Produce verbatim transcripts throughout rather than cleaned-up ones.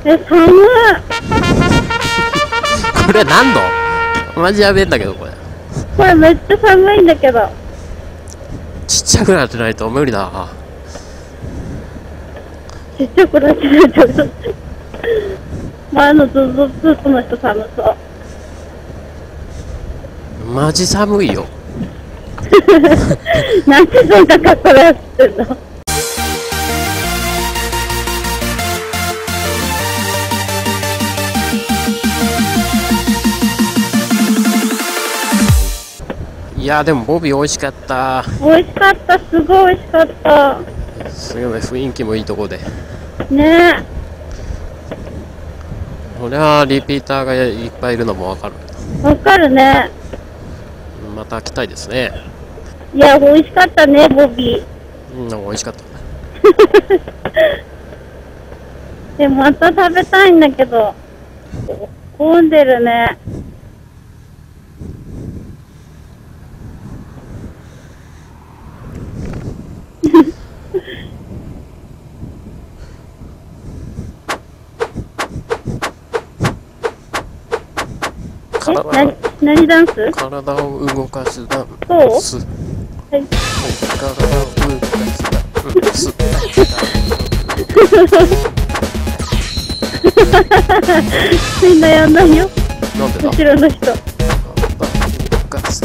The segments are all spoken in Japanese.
え、寒い。 これ何度？マジやべえんだけどこれ。 これめっちゃ寒いんだけど。 ちっちゃくなってないと無理だ。 ちっちゃくなってないと。前のズズズーツの人寒そう。 マジ寒いよ。 なんでそんな格好で走ってんの？ いやでもボビー美味しかった。 美味しかった、すごい美味しかった。 すごい雰囲気もいいとこで。 ねこれはリピーターがいっぱいいるのもわかる。 え、わかるね。 また来たいですね。 いや、美味しかったね、ボビー。 うん、美味しかった。 でもまた食べたいんだけど、混んでるね。 体え、な、何ダンス？ 体を動かすダンス。 そう？はい。 体を動かすダンス。 みんなやんないよ。 なんでだ？ 後ろの人。 体を動かす。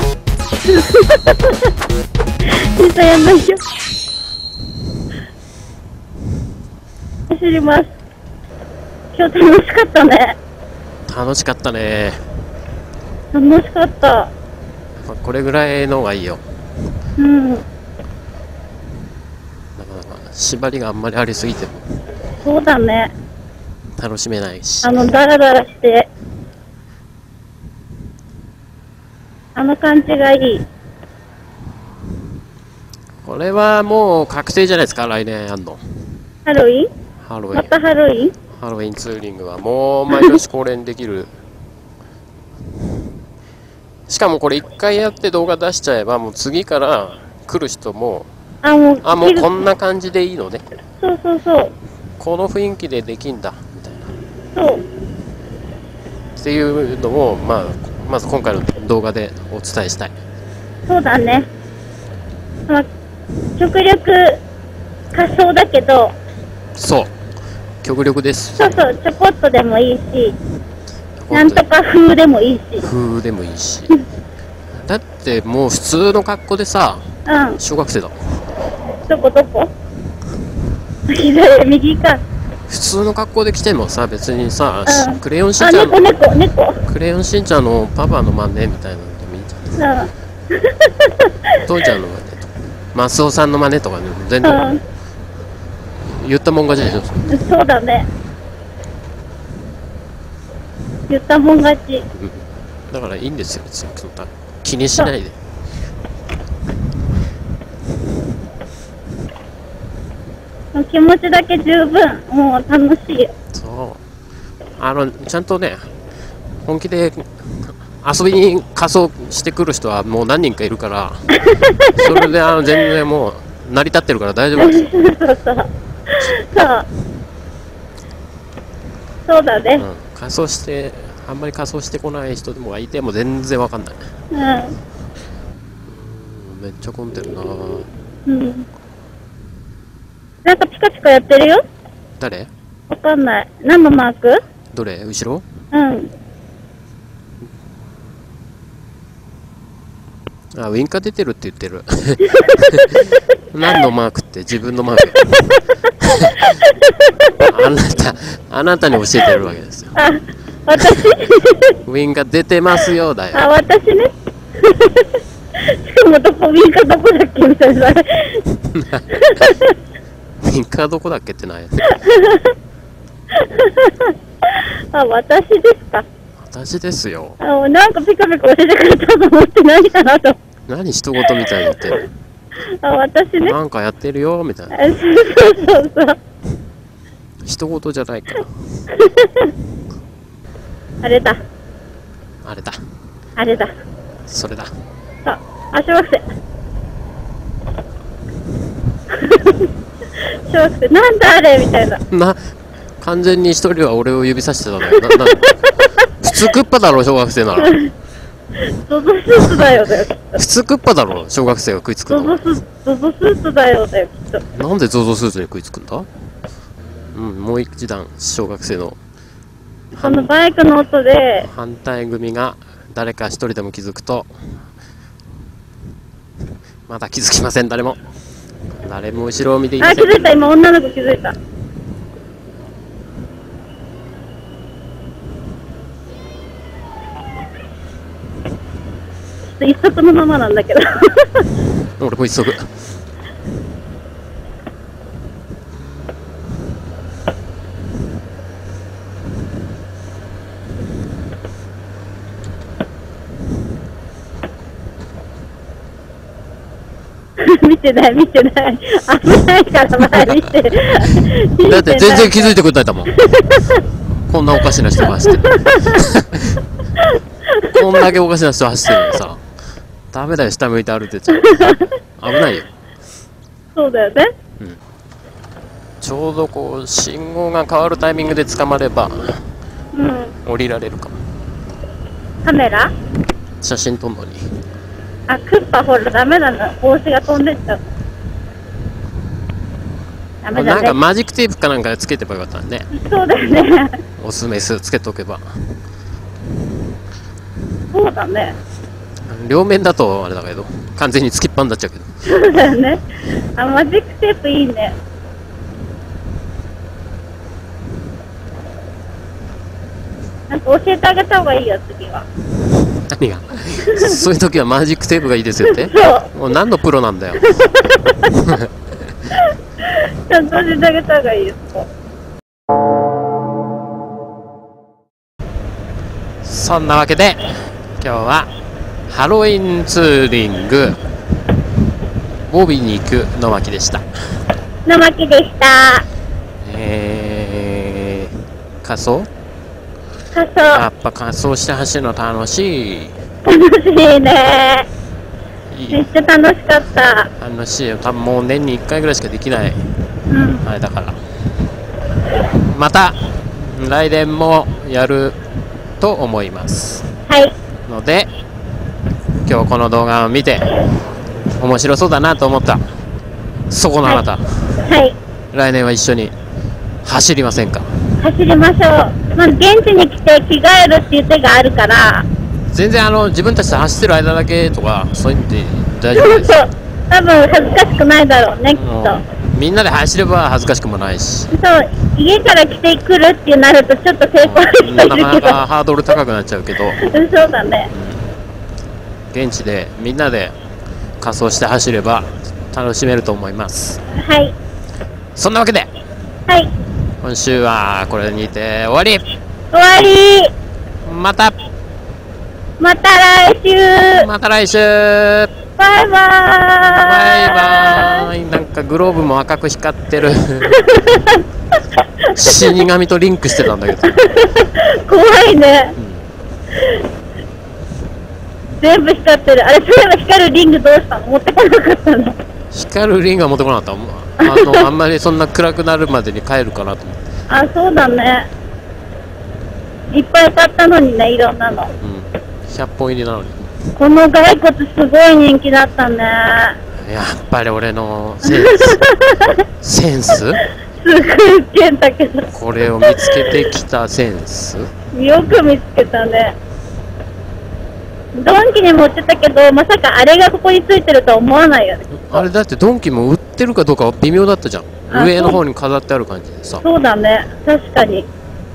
みんなやんないよ。走ります。今日楽しかったね。 楽しかったね。 楽しかった。 これぐらいのがいいよ。 うん。 なかなか縛りがあんまりありすぎてもそうだね。 楽しめないし。 あのダラダラして、あの感じがいい。 これはもう確定じゃないですか。来年やんの。 ハロウィン？ ハロウィン。 またハロウィン？ ハロウィンツーリングはもう毎年恒例にできる。しかもこれ一回やって動画出しちゃえばもう次から来る人もあ、もう、 あ、もうこんな感じでいいのね。 そうそうそう。 この雰囲気でできんだみたいな。 そう。 っていうのを、まあ、まず今回の動画でお伝えしたい。 そうだね。まあ、極力仮想だけど、 そう。極力です。 そうそう、ちょこっとでもいいし、なんとか風でもいいし。 風でもいいし。だってもう普通の格好でさ、 うん。 小学生だ。 どこどこ？左、右か。 普通の格好で来てもさ、別にさ、 うん、 クレヨンしんあ、 ちゃん猫、猫、猫。 クレヨンしんちゃんのパパの真似みたいなのでもいいんじゃない？ うん。 父ちゃんの真似とか、マスオさんの真似とかでも全然、 うん、 言ったもん勝ちでしょ。 そうだね。言ったもん勝ち。 うん、だからいいんですよ、別にそんな気にしないで。 気持ちだけ十分、もう楽しいよ。 そう、あのちゃんとね、本気で遊びに仮装してくる人はもう何人かいるからそれであの全然もう成り立ってるから大丈夫ですよ。 そうそうそうそうだね、 うん、仮装してあんまり仮装してこない人でもいても全然わかんない。 うん、 うん、めっちゃ混んでるな。 うん、なんかピカピカやってるよ。 誰？ わかんない。何のマーク？ どれ？後ろ？ うん。 あ、ウインカー出てるって言ってる。何のマークって自分のマーク。あなた、あなたに教えてるわけですよ。 あ、私ウインカー出てますよだよ。 あ、私ね。しかもどこ、ウインカーどこだっけみたいな。 ウインカーどこだっけってない。 あ、私ですか。 私ですよ。 あ、なんかピカピカ教えてくれたと思って何かなと。 何人事みたいに言ってる。 あ、私ね。 なんかやってるよみたいな。 そうそうそう。 人事じゃないから。 あれだ。 あれだ。 あれだ。 それだ。 あ、あ、小学生。小学生、なんだあれみたいな。 な、 完全に一人は俺を指さしてたんだよ。なな普通クッパだろ小学生なら。 ゾゾスーツだよだよきっ普通クッパだろ小学生が食いつくと。ゾの。 ゾスゾゾスーツだよだよきっと。 なんでゾゾスーツに食いつくんだ。うん、もう一段小学生のこのバイクの音で反対組が誰か一人でも気づくと、まだ気づきません。誰も誰も後ろを見ていまあ、 せん。 気づいた。今女の子気づいた。ちょっと一足のままなんだけど俺も一足。 見てない見てない、危ないから前見てだって全然気づいてくれたもん。こんなおかしな人が走ってる。こんだけおかしな人走ってるのにさ、ダメだよ下向いて歩いてちゃう。危ないよ。 そうだよね。 ちょうどこう信号が変わるタイミングで捕まればうん降りられるかも。 カメラ、 写真撮んのに。 あ、クッパほらダメだな、帽子が飛んでっちゃう。ダメだね。 なんかマジックテープかなんかでつけてばよかったね。 そうだよね。 オスメスつけとけば。 そうだね。 両面だとあれだけど完全につきっぱになっちゃうけど。 そうだよね。あ、マジックテープいいね。なんか教えてあげた方がいいよ次は。 何がそういう時はマジックテープがいいですよって。 そうもう何のプロなんだよ。 ちゃんと教えてあげた方がいいよ。 そんなわけで今日はハロウィンツーリングボビに行くの巻でした。 のまきでした。 えー、仮装仮装やっぱ仮装して走るの楽しい。 楽しいね。 いいめっちゃ楽しかった。 楽しいよ。多分もう年にいっかいぐらいしかできないうんあれだから、また来年もやると思いますはいので、今日この動画を見て面白そうだなと思ったそこのあなた、 はい来年は一緒に走りませんか。 走りましょう。まあ、現地に来て着替えるっていう手があるから全然あの自分たちで走ってる間だけとかそういうんで大丈夫です。 そうそう、多分恥ずかしくないだろうねきっと。 うんみんなで走れば恥ずかしくもないし、 そう、家から来てくるってなるとちょっと抵抗ある人いなるけどかなかハードル高くなっちゃうけど、 そうだね。 現地でみんなで仮装して走れば楽しめると思います。 はいそんなわけではい、 今週はこれにて終わり。 終わり。 またまた来週。 また来週。 バイバーイ。 バイバーイ。なんかグローブも赤く光ってる。死神とリンクしてたんだけど。 怖いね、うん、全部光ってる。あれ、そういえば光るリングどうしたの？持ってこなかったの？ 光るリングは持ってこなかった。あのあんまりそんな暗くなるまでに帰るかなと思って。 あ、そうだね。いっぱい買ったのにね、いろんなの。 うん、ひゃっぽん入りなのに。 この骸骨すごい人気だったね。 やっぱり俺のセンスセンスすごいウケんだけど。 これを見つけてきたセンス。 よく見つけたね。ドンキに持ってたけど、まさかあれがここについてるとは思わないよね。 あれだってドンキも売ってるかどうかは微妙だったじゃん。 あ上の方に飾ってある感じでさ。 そうだね、確かに。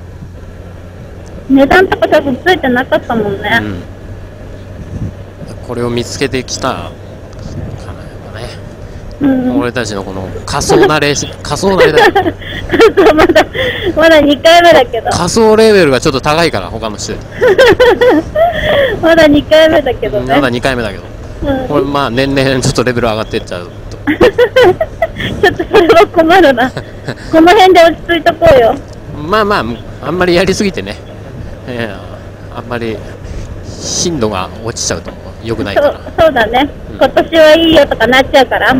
値段とか多分ついてなかったもんね。 うん、これを見つけてきたかな、やっぱね、 うん、 俺たちのこの仮想なレース仮想なレだよそうまだまだにかいめだけど仮想レベルがちょっと高いから他の人よまだにかいめだけどね。 りまだにかいめだけど、 うん、 これまあ年々ちょっとレベル上がってっちゃうとちょっとそれは困るな。この辺で落ち着いとこうよ。 まあまああんまりやりすぎてね、えー、あんまり頻度が落ちちゃうと良くないかそうら。 そうだね、 うん、 今年はいいよとかなっちゃうから、あんまやりすぎると。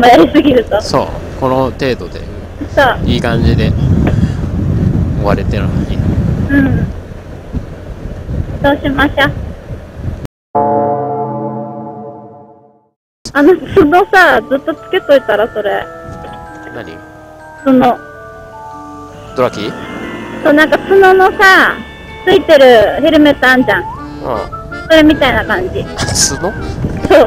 そうこの程度でいい感じで、 そう、 えー、あんまりそんな暗くなるまでに帰るかなと思って。 そうだね。 そう。この程度で、えー、あんまり頻度が落ちちゃうと良くないから。そう。この程度で、いい感じで、 追われてるのに。 うん。どうしましょう。あの角さ、ずっとつけといたら、それ。 何？ 角。 ドラキー？ そう、なんか角のさ、ついてるヘルメットあんじゃん。 うん。 それみたいな感じ。 角？ そう。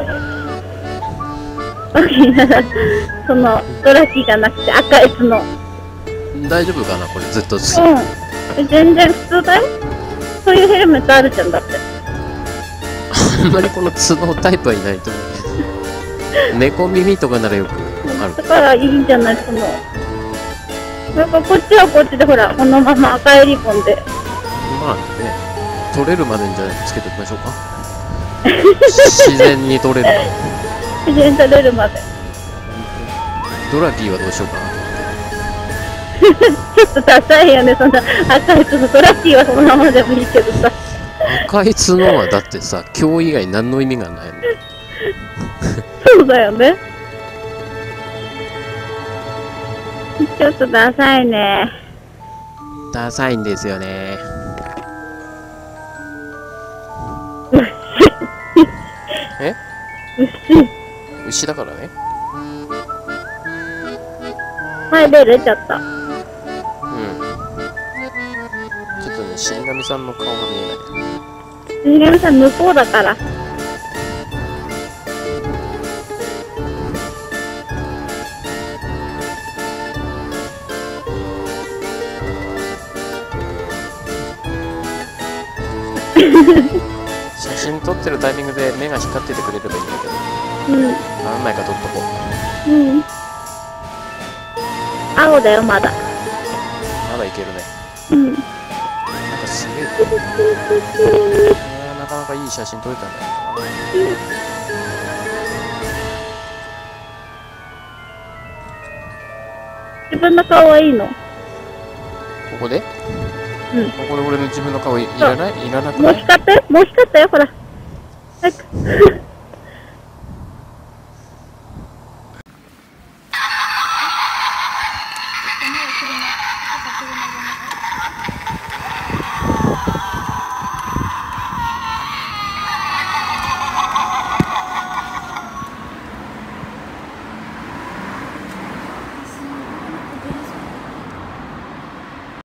その、ドラキーじゃなくて赤い角。 大丈夫かなこれずっとつけ。 うん。全然普通だよ。そういうヘルメットあるじゃんだって。 あんまりこの角タイプはいないと思う。猫耳とかならよくある。 だからいいんじゃないその。なんかこっちはこっちでほら、このまま赤いリボンで。 まあね、取れるまでにじゃあつけておきましょうか。自然に取れる。 自然に取れるまで。 ドラキーはどうしようかな。 ちょっとダサいよね、そんな赤い角。ドラキーはそのままでもいいけどさ。 赤い角はだってさ、今日以外何の意味がないの。 そうだよね。ちょっとダサいね。 ダサいんですよね。え？ 牛。 牛だからね。 前出れちゃった。 うん。ちょっとね、死神さんの顔が見えない。 死神さん向こうだから。 写真撮ってるタイミングで目が光っててくれればいいんだけど。 うん。 何枚か撮っとこう。 うん。青だよ、まだ。 まだいけるね。 うん。 なんかすげえ。いやなかなかいい写真撮れたんだよな。 自分の顔はいいの？ ここで？ うん。 ここで俺の自分の顔いらない？いらなくない？ もう光ったよ、もう光ったよ、ほら。早く。